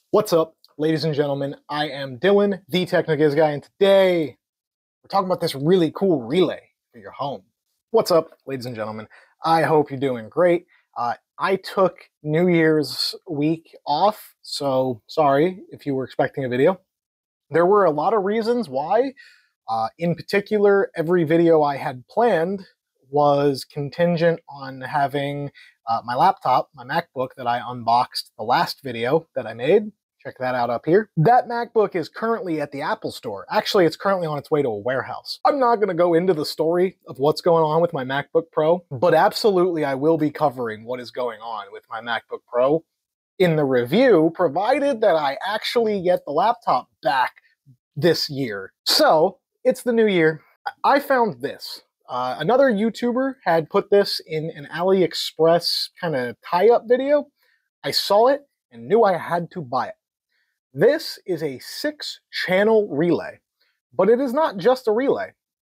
What's up, ladies and gentlemen? I am Dylan, the Technic Guy, and today we're talking about this really cool relay for your home. What's up, ladies and gentlemen? I hope you're doing great. I took New Year's week off, so sorry if you were expecting a video. There were a lot of reasons why. In particular, every video I had planned was contingent on having my laptop, my MacBook that I unboxed the last video that I made. Check that out up here. That MacBook is currently at the Apple Store. Actually, it's currently on its way to a warehouse. I'm not going to go into the story of what's going on with my MacBook Pro, but absolutely I will be covering what is going on with my MacBook Pro in the review, provided that I actually get the laptop back this year. So, it's the new year. I found this. Another YouTuber had put this in an AliExpress kind of tie-up video. I saw it and knew I had to buy it. This is a 6-channel relay, but it is not just a relay.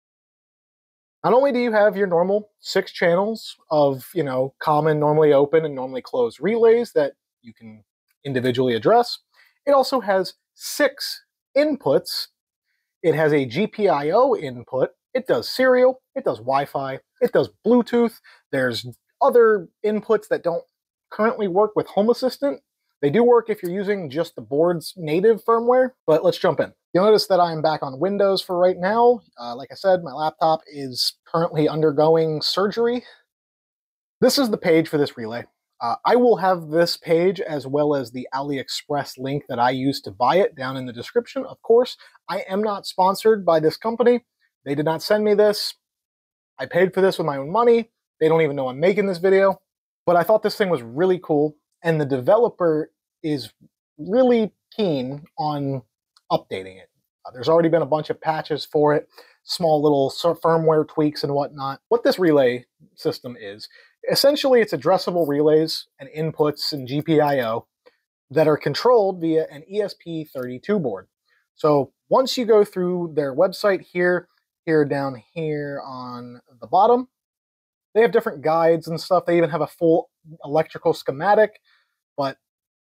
Not only do you have your normal 6 channels of, common, normally open, and normally closed relays that you can individually address, it also has 6 inputs. It has a GPIO input. It does serial, it does Wi-Fi, it does Bluetooth. There's other inputs that don't currently work with Home Assistant. They do work if you're using just the board's native firmware, but let's jump in. You'll notice that I'm back on Windows for right now. Like I said, my laptop is currently undergoing surgery. This is the page for this relay. I will have this page as well as the AliExpress link that I used to buy it down in the description. Of course, I am not sponsored by this company. They did not send me this. I paid for this with my own money. They don't even know I'm making this video. But I thought this thing was really cool, and the developer is really keen on updating it. There's already been a bunch of patches for it, small little firmware tweaks and whatnot. What this relay system is, essentially it's addressable relays and inputs and GPIO that are controlled via an ESP32 board. So once you go through their website here down here on the bottom, they have different guides and stuff. They even have a full electrical schematic, but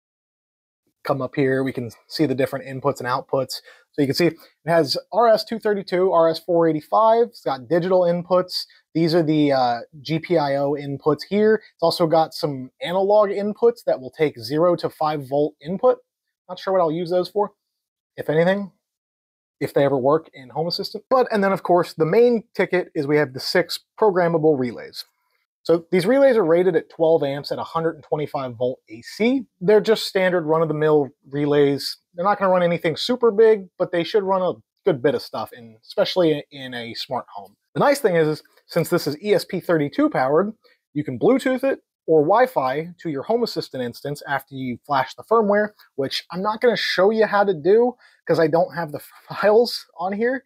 come up here, we can see the different inputs and outputs. So you can see it has RS-232, RS-485. It's got digital inputs. These are the GPIO inputs here. It's also got some analog inputs that will take 0 to 5 volt input. Not sure what I'll use those for, if anything, if they ever work in Home Assistant. And then of course, the main ticket is we have the 6 programmable relays. So these relays are rated at 12 amps at 125 volt AC. They're just standard run-of-the-mill relays. They're not going to run anything super big, but they should run a good bit of stuff, especially in a smart home. The nice thing is, since this is ESP32 powered, you can Bluetooth it or Wi-Fi to your Home Assistant instance after you flash the firmware, which I'm not going to show you how to do because I don't have the files on here,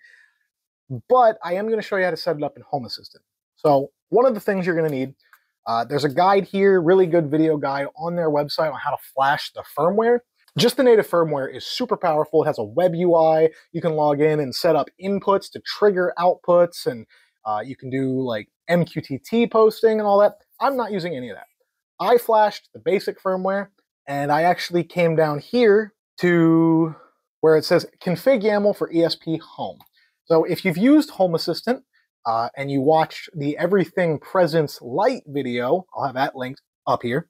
but I am going to show you how to set it up in Home Assistant. So one of the things you're going to need, there's a guide here, really good video guide on their website on how to flash the firmware. Just the native firmware is super powerful. It has a web UI. You can log in and set up inputs to trigger outputs, and you can do like MQTT posting and all that. I'm not using any of that. I flashed the basic firmware, and I actually came down here to where it says Config YAML for ESP Home. So if you've used Home Assistant, and you watch the Everything Presence Lite video, I'll have that linked up here,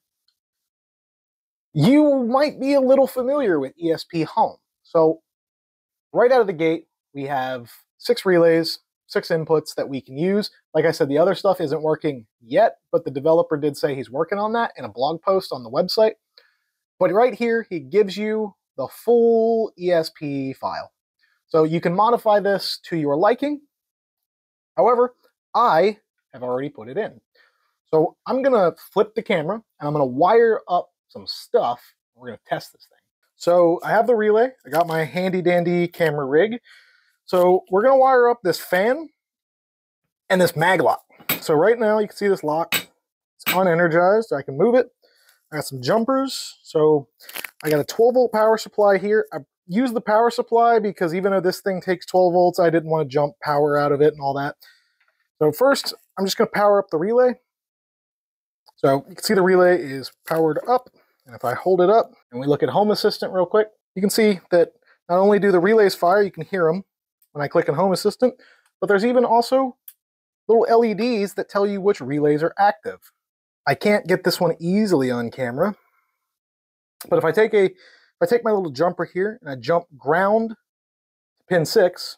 you might be a little familiar with ESP Home. So right out of the gate, we have 6 relays, 6 inputs that we can use. Like I said, the other stuff isn't working yet, but the developer did say he's working on that in a blog post on the website. But right here, he gives you the full ESP file. So you can modify this to your liking. However, I have already put it in. So I'm going to flip the camera and I'm going to wire up some stuff. We're going to test this thing. So I have the relay. I got my handy dandy camera rig. So we're going to wire up this fan and this mag lock. So right now you can see this lock. It's unenergized. I can move it. I got some jumpers. So I got a 12 volt power supply here. I use the power supply because even though this thing takes 12 volts, I didn't want to jump power out of it and all that. So first, I'm just going to power up the relay. So you can see the relay is powered up. And if I hold it up and we look at Home Assistant real quick, you can see that not only do the relays fire, you can hear them when I click on Home Assistant, but there's even also little LEDs that tell you which relays are active. I can't get this one easily on camera, but if I take my little jumper here and I jump ground to pin 6,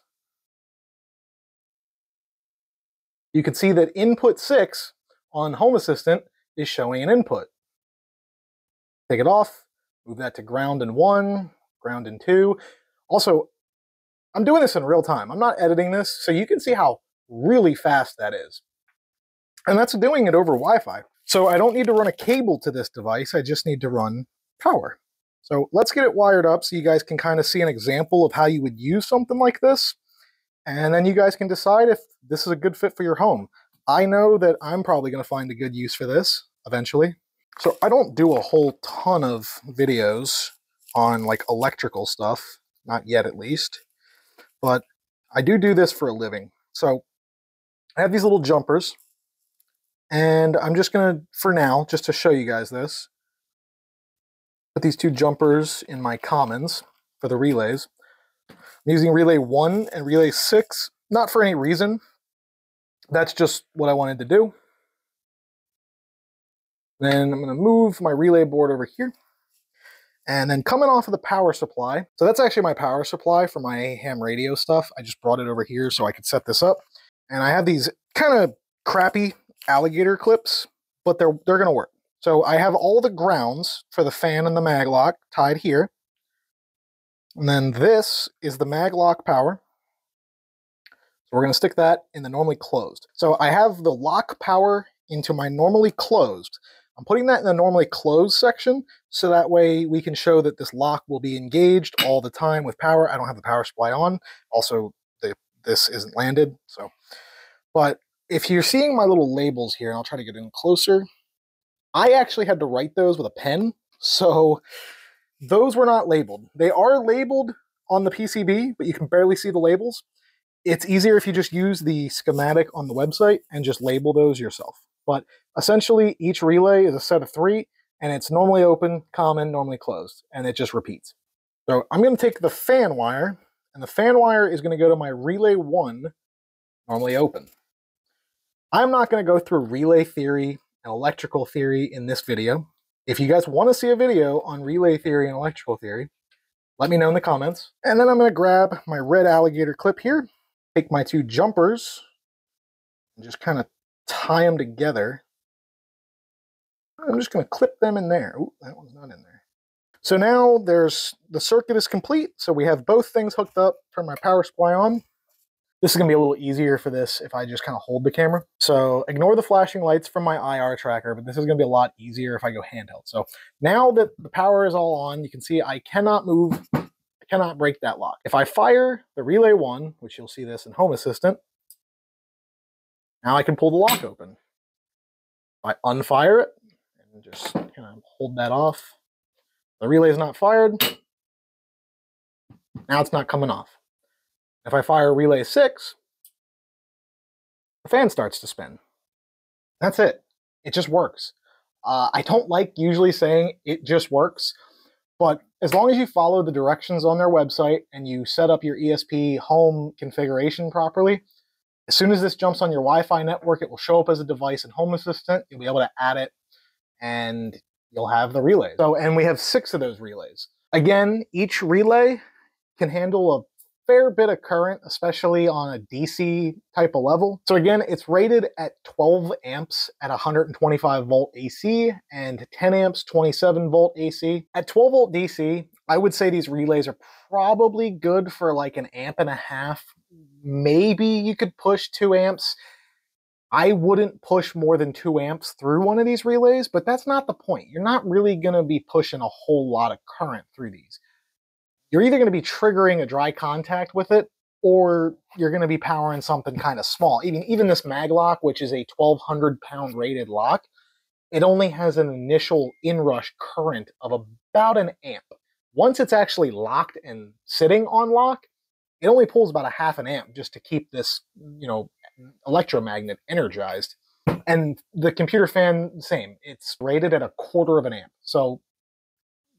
you can see that input 6 on Home Assistant is showing an input. Take it off, move that to ground and 1, ground and 2. Also, I'm doing this in real time. I'm not editing this, so you can see how really fast that is. And that's doing it over Wi-Fi. So I don't need to run a cable to this device, I just need to run power. So let's get it wired up so you guys can kind of see an example of how you would use something like this. And then you guys can decide if this is a good fit for your home. I know that I'm probably going to find a good use for this eventually. So I don't do a whole ton of videos on like electrical stuff, not yet at least, but I do this for a living. So I have these little jumpers, and I'm just going to, for now, just to show you guys this, put these 2 jumpers in my commons for the relays. I'm using relay 1 and relay 6, not for any reason. That's just what I wanted to do. Then I'm going to move my relay board over here. And then coming off of the power supply, so that's actually my power supply for my ham radio stuff. I just brought it over here so I could set this up. And I have these kind of crappy alligator clips, but they're going to work. So I have all the grounds for the fan and the mag lock tied here. And then this is the mag lock power. So we're going to stick that in the normally closed. So I have the lock power into my normally closed. I'm putting that in the normally closed section so that way we can show that this lock will be engaged all the time with power. I don't have the power supply on. Also, this isn't landed. But if you're seeing my little labels here, and I'll try to get in closer, I actually had to write those with a pen. So those were not labeled. They are labeled on the PCB, but you can barely see the labels. It's easier if you just use the schematic on the website and just label those yourself. But essentially, each relay is a set of 3, and it's normally open, common, normally closed, and it just repeats. So I'm going to take the fan wire, and the fan wire is going to go to my relay 1, normally open. I'm not going to go through relay theory and electrical theory in this video. If you guys want to see a video on relay theory and electrical theory, let me know in the comments. And then I'm going to grab my red alligator clip here, take my 2 jumpers, and just kind of tie them together. I'm just going to clip them in there. Ooh, that one's not in there. So now the circuit is complete. So we have both things hooked up, turn my power supply on. This is going to be a little easier for this if I just kind of hold the camera. So ignore the flashing lights from my IR tracker, but this is going to be a lot easier if I go handheld. So now that the power is all on, you can see I cannot move, I cannot break that lock. If I fire the relay 1, which you'll see this in Home Assistant, now I can pull the lock open. If I unfire it and just kind of hold that off, the relay is not fired. Now it's not coming off. If I fire relay 6, the fan starts to spin. That's it. It just works. I don't like usually saying it just works, but as long as you follow the directions on their website and you set up your ESP home configuration properly, as soon as this jumps on your Wi-Fi network, it will show up as a device in Home Assistant. You'll be able to add it, and you'll have the relay. And we have 6 of those relays. Again, each relay can handle a fair bit of current, especially on a DC type of level. So again, it's rated at 12 amps at 125 volt AC and 10 amps, 27 volt AC. At 12 volt DC, I would say these relays are probably good for like 1.5 amps. Maybe you could push 2 amps. I wouldn't push more than 2 amps through one of these relays, but that's not the point. You're not really going to be pushing a whole lot of current through these. You're either going to be triggering a dry contact with it, or you're going to be powering something kind of small. Even this mag lock, which is a 1,200 pound rated lock, it only has an initial inrush current of about 1 amp. Once it's actually locked and sitting on lock, it only pulls about 0.5 amp just to keep this, electromagnet energized. And the computer fan, same. It's rated at 1/4 amp. So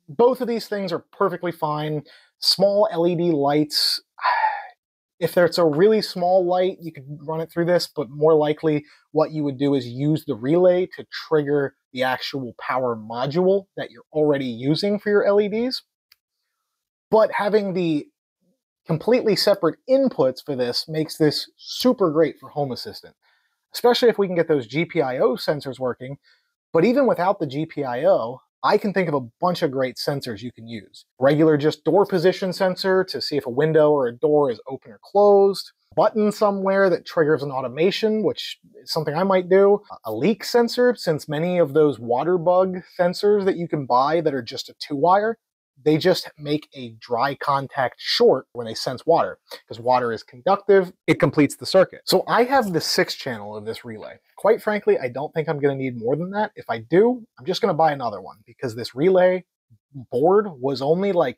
Both of these things are perfectly fine. Small LED lights, if it's a really small light, you could run it through this, but more likely what you would do is use the relay to trigger the actual power module that you're already using for your LEDs. But having the completely separate inputs for this makes this super great for Home Assistant, especially if we can get those GPIO sensors working. But even without the GPIO, I can think of a bunch of great sensors you can use. Regular just door position sensor to see if a window or a door is open or closed. Button somewhere that triggers an automation, which is something I might do. A leak sensor, since many of those water bug sensors that you can buy that are just a 2-wire, they just make a dry contact short when they sense water. Because water is conductive, it completes the circuit. So I have the 6th channel of this relay. Quite frankly, I don't think I'm going to need more than that. If I do, I'm just going to buy another one, because this relay board was only like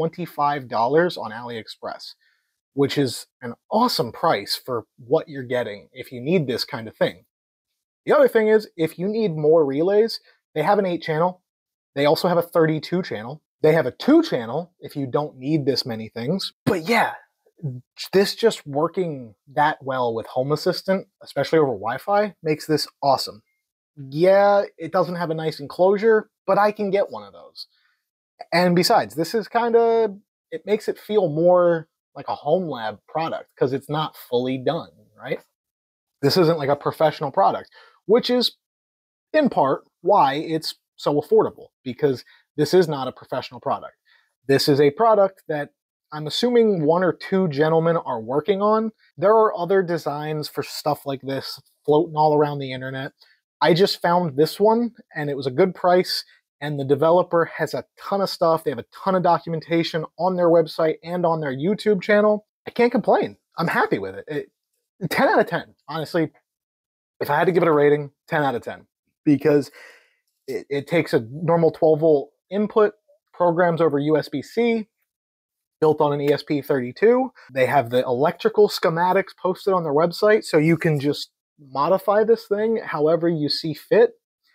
$25 on AliExpress, which is an awesome price for what you're getting if you need this kind of thing. The other thing is, if you need more relays, they have an 8-channel. They also have a 32-channel. They have a 2-channel if you don't need this many things. But yeah, this just working that well with Home Assistant, especially over Wi-Fi, makes this awesome. Yeah, it doesn't have a nice enclosure, but I can get one of those. And besides, this is it makes it feel more like a home lab product because it's not fully done, right? This isn't like a professional product, which is in part why it's so affordable, because this is not a professional product. This is a product that I'm assuming 1 or 2 gentlemen are working on. There are other designs for stuff like this floating all around the internet. I just found this one, and it was a good price, and the developer has a ton of stuff. They have a ton of documentation on their website and on their YouTube channel. I can't complain. I'm happy with it. 10 out of 10, honestly. If I had to give it a rating, 10 out of 10, because it takes a normal 12-volt input, programs over USB-C, built on an ESP32. They have the electrical schematics posted on their website, so you can just modify this thing however you see fit.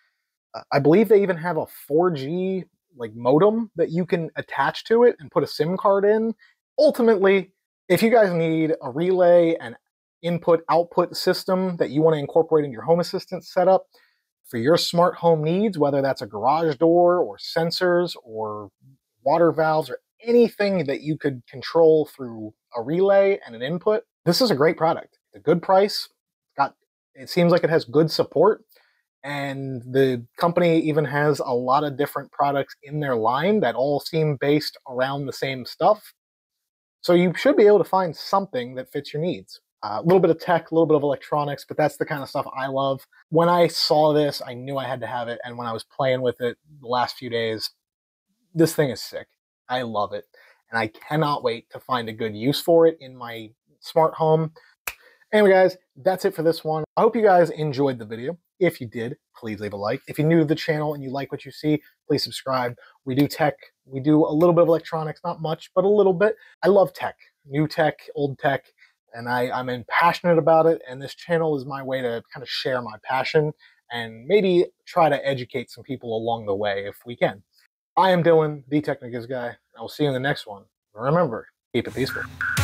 I believe they even have a 4G modem that you can attach to it and put a SIM card in. Ultimately, if you guys need a relay and input-output system that you want to incorporate in your Home Assistant setup, for your smart home needs, whether that's a garage door or sensors or water valves or anything that you could control through a relay and an input, this is a great product. It's a good price. It seems like it has good support, and the company even has a lot of different products in their line that all seem based around the same stuff. So you should be able to find something that fits your needs. A little bit of tech, a little bit of electronics, but that's the kind of stuff I love. When I saw this, I knew I had to have it, and when I was playing with it the last few days, this thing is sick. I love it, and I cannot wait to find a good use for it in my smart home. Anyway, guys, that's it for this one. I hope you guys enjoyed the video. If you did, please leave a like. If you're new to the channel and you like what you see, please subscribe. We do tech. We do a little bit of electronics, not much, but a little bit. I love tech, new tech, old tech. And I'm passionate about it, and this channel is my way to kind of share my passion and maybe try to educate some people along the way if we can. I am Dylan, the Technic Is Guy. I will see you in the next one. Remember, keep it peaceful.